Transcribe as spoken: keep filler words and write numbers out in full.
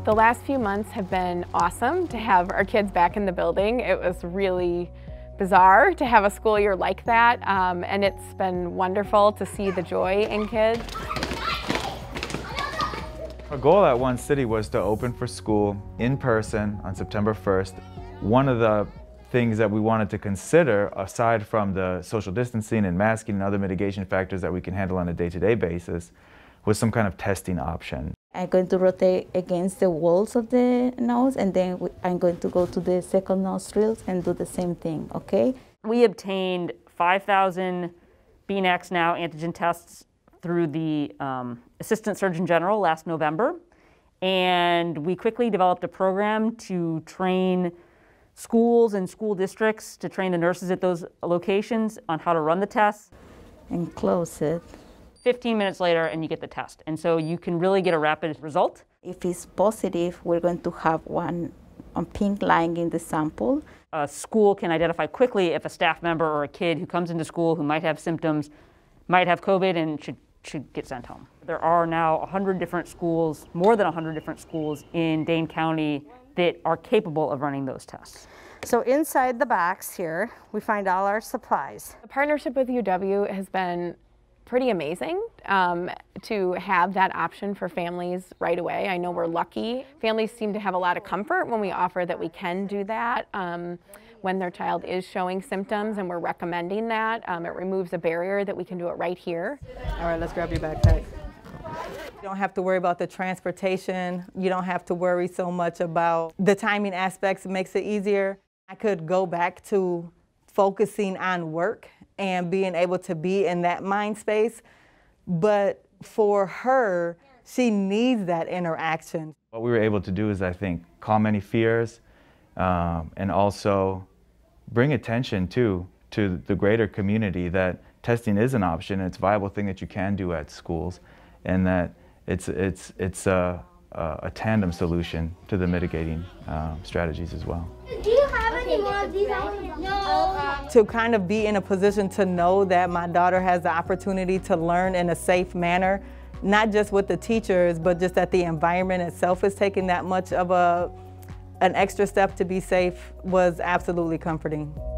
The last few months have been awesome to have our kids back in the building. It was really bizarre to have a school year like that, um, and it's been wonderful to see the joy in kids. Our goal at One City was to open for school in person on September first. One of the things that we wanted to consider, aside from the social distancing and masking and other mitigation factors that we can handle on a day-to-day basis, was some kind of testing option. I'm going to rotate against the walls of the nose, and then I'm going to go to the second nostrils and do the same thing, okay? We obtained five thousand BinaxNOW antigen tests through the um, Assistant Surgeon General last November, and we quickly developed a program to train schools and school districts, to train the nurses at those locations on how to run the tests. And close it. fifteen minutes later and you get the test. And so you can really get a rapid result. If it's positive, we're going to have one on pink line in the sample. A school can identify quickly if a staff member or a kid who comes into school who might have symptoms might have COVID and should, should get sent home. There are now one hundred different schools, more than one hundred different schools in Dane County that are capable of running those tests. So inside the box here, we find all our supplies. The partnership with U W has been pretty amazing um, to have that option for families right away. I know we're lucky. Families seem to have a lot of comfort when we offer that we can do that um, when their child is showing symptoms, and we're recommending that. Um, it removes a barrier that we can do it right here. All right, let's grab your backpack. You don't have to worry about the transportation. You don't have to worry so much about the timing aspects. It makes it easier. I could go back to focusing on work and being able to be in that mind space. But for her, she needs that interaction. What we were able to do is, I think, calm any fears um, and also bring attention to, to the greater community that testing is an option, and it's a viable thing that you can do at schools, and that it's, it's, it's a, a tandem solution to the mitigating um, strategies as well. Do you have any more of these? No. To kind of be in a position to know that my daughter has the opportunity to learn in a safe manner, not just with the teachers, but just that the environment itself is taking that much of a, an extra step to be safe, was absolutely comforting.